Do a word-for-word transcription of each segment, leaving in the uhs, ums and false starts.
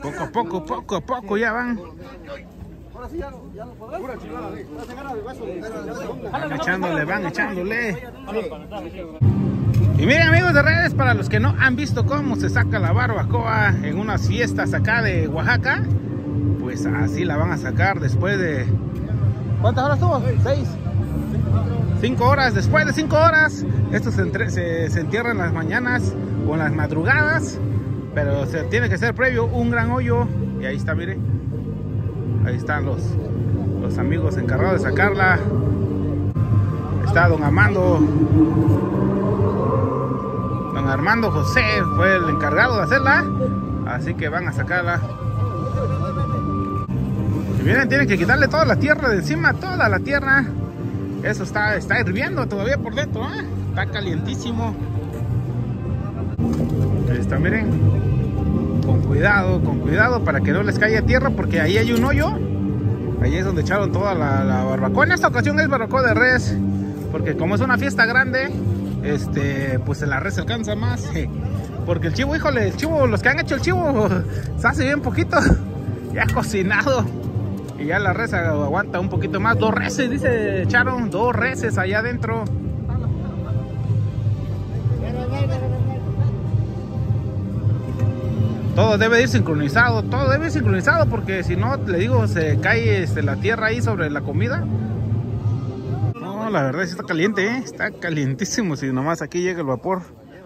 Poco a poco, poco a poco ya van. Van echándole, van echándole. Y miren, amigos de redes, para los que no han visto cómo se saca la barbacoa en unas fiestas acá de Oaxaca, pues así la van a sacar después de... ¿Cuántas horas tuvo? ¿Seis? Cinco horas. Después de cinco horas, esto se, entre... se, se entierra en las mañanas o en las madrugadas, pero se tiene que ser previo un gran hoyo. Y ahí está, miren. Ahí están los, los amigos encargados de sacarla. Está don Armando. Don Armando José fue el encargado de hacerla. Así que van a sacarla. Si vienen, tienen que quitarle toda la tierra de encima, toda la tierra. Eso está, está hirviendo todavía por dentro, ¿eh? Está calientísimo. Ahí está, miren. Con cuidado, con cuidado para que no les caiga tierra, porque ahí hay un hoyo. Ahí es donde echaron toda la, la barbacoa. En esta ocasión es barbacoa de res, porque como es una fiesta grande, este, pues la res alcanza más. Porque el chivo, híjole, el chivo, los que han hecho el chivo, se hace bien poquito, ya cocinado. Y ya la res aguanta un poquito más. Dos reses, dice Charon, dos reses allá adentro. Todo debe ir sincronizado, todo debe ir sincronizado, porque si no, le digo, se cae este, la tierra ahí sobre la comida. No, la verdad sí está caliente, ¿eh? Está calientísimo. Si nomás aquí llega el vapor,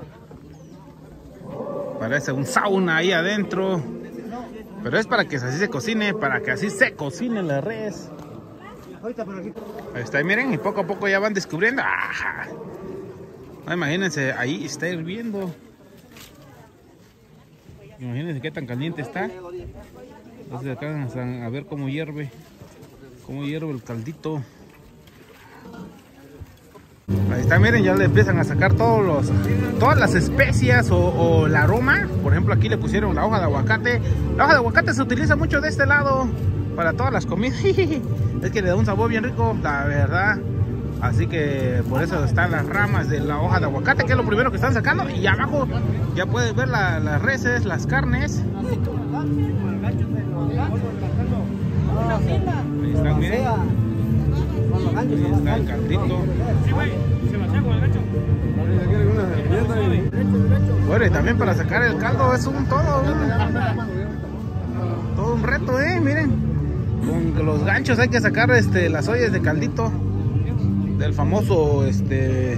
parece un sauna ahí adentro. Pero es para que así se cocine, para que así se cocine la res. Ahí está, miren, y poco a poco ya van descubriendo. ¡Ah! No, imagínense, ahí está hirviendo. Imagínense qué tan caliente está. Entonces acá a ver cómo hierve, cómo hierve el caldito. Ahí está, miren, ya le empiezan a sacar todos los, todas las especias o, o el aroma. Por ejemplo, aquí le pusieron la hoja de aguacate. La hoja de aguacate se utiliza mucho de este lado para todas las comidas. Es que le da un sabor bien rico, la verdad. Así que por eso están las ramas de la hoja de aguacate, que es lo primero que están sacando. Y abajo ya pueden ver la, las reses, las carnes. Ahí están, miren. Ahí está el caldito. Bueno, y también para sacar el caldo es un todo, un, todo un reto, eh, miren. Con los ganchos hay que sacar este, las ollas de caldito. Del famoso este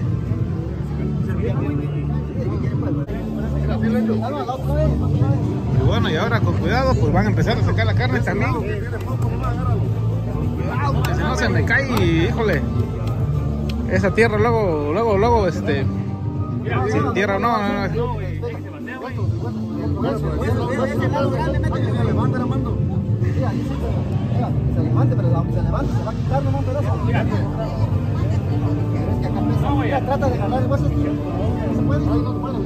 y bueno, y ahora con cuidado pues van a empezar a sacar la carne también. Cuidado, porque si no se me cae y híjole, esa tierra luego, luego, luego este sin tierra no, no, no. Se levante, pero aunque se levante se va a quitar nomás un pedazo. Mira, trata de jalar el hueso. No se puede, no se puede.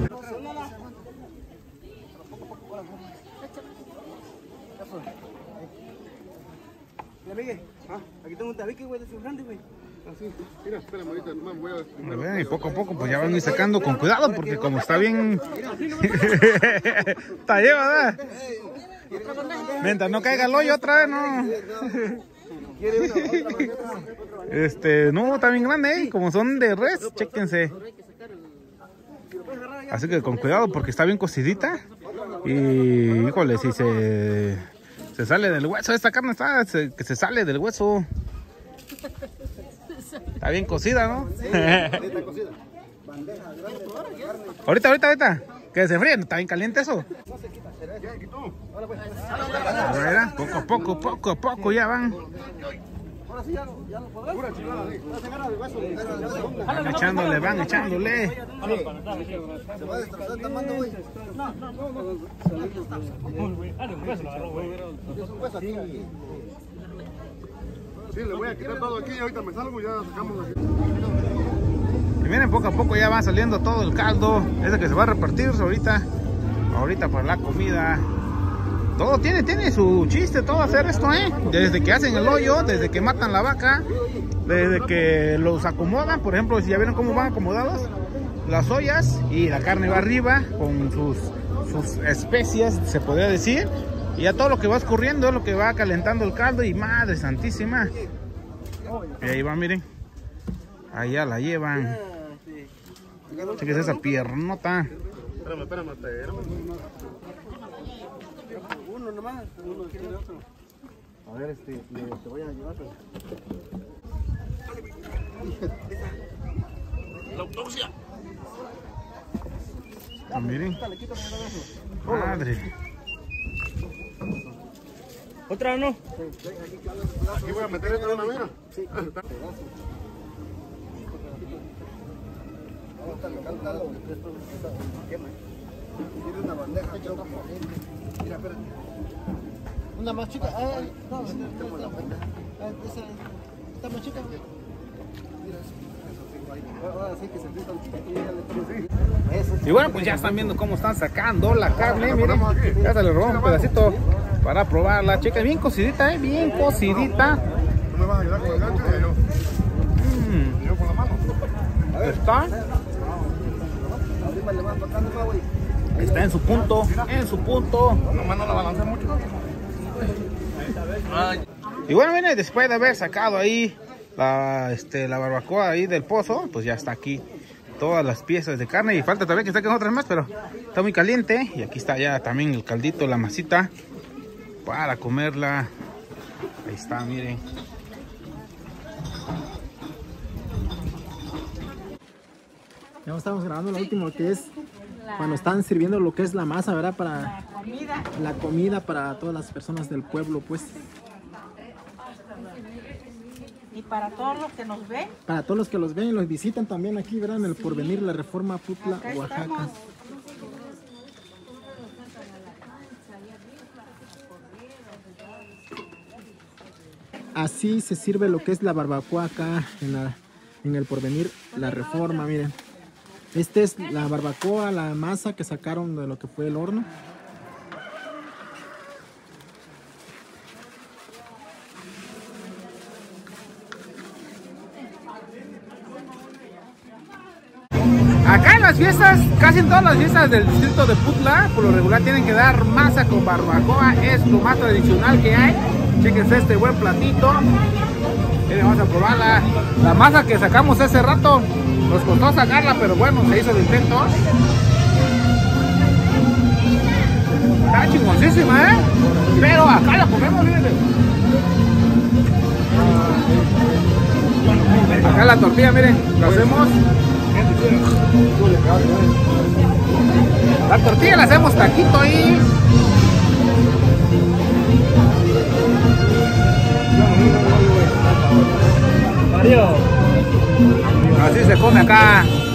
Mira, Miguel, aquí tengo un tabique, güey, de su grande, güey. Así, mira, espérame ahorita, nomás voy a... Ver, y poco a poco pues ya van a ir sacando con cuidado, porque como está bien... Está lleva, ¿verdad? Mientras no caiga el hoyo otra vez, no. Este, no, está bien grande, ¿eh? Como son de res, chéquense. Así que con cuidado porque está bien cocidita. Y, híjole, si se, se sale del hueso, esta carne está, se, que se sale del hueso. Está bien cocida, ¿no? Ahorita, ahorita, ahorita. Que se fríe, está bien caliente eso. Mira, poco a poco, poco a poco ya van. Van echándole, van echándole. Se va a destrozar esta mano, güey. No, no, no, no. Es un hueso aquí. Sí, le voy a quitar todo aquí y ahorita me salgo y ya sacamos aquí. Y miren, poco a poco ya va saliendo todo el caldo. Ese que se va a repartir ahorita. Ahorita para la comida. Todo tiene, tiene su chiste, todo hacer esto, ¿eh? Desde que hacen el hoyo, desde que matan la vaca, desde que los acomodan, por ejemplo, si ya vieron cómo van acomodados las ollas y la carne va arriba con sus, sus especias, se podría decir. Y ya todo lo que va escurriendo es lo que va calentando el caldo. Y madre santísima. Y ahí va, miren. Allá la llevan. Chequense esa piernota. Espérame, espérame, espérame. Uno nomás, uno tiene otro. A ver, este, le, te voy a llevar. La autopsia. Ah, miren. Madre. ¿Otra no? Aquí voy a meter esta una, mira. Sí. Tiene una bandeja. Mira, espérate. Una más chica. Ah, no, esta está más chica. Y bueno, pues ya están viendo cómo están sacando la carne. Miren, ya se le robó un pedacito para probarla. Checa, bien cocidita, eh, bien cocidita. ¿No me vas a ayudar con el gancho? Yo. Mm. Yo con la mano. Está. Está en su punto, en su punto. Nomás no la balancea mucho. Y bueno, miren, después de haber sacado ahí la, este, la barbacoa ahí del pozo, pues ya está aquí todas las piezas de carne. Y falta todavía que saquen otras más, pero está muy caliente. Y aquí está ya también el caldito, la masita para comerla. Ahí está, miren. Ya estamos grabando lo último, que es cuando están sirviendo lo que es la masa, ¿verdad? Para La comida. la comida para todas las personas del pueblo, pues. Y para todos los que nos ven, Para todos los que los ven y los visitan también aquí, ¿verdad? En el Porvenir, la Reforma Putla, acá Oaxaca. estamos. Así se sirve lo que es la barbacoa acá en, la, en el Porvenir, la Reforma, miren. Esta es la barbacoa, la masa que sacaron de lo que fue el horno. Acá en las fiestas, casi en todas las fiestas del distrito de Putla, por lo regular tienen que dar masa con barbacoa. Es lo más tradicional que hay. Chequense este buen platito. Miren, vamos a probar la, la masa que sacamos hace rato. Nos costó sacarla, pero bueno, se hizo el intento. Está chingoncísima, ¿eh? Pero acá la comemos, miren. Acá la tortilla, miren, la hacemos. La tortilla la hacemos taquito ahí. Así se come acá.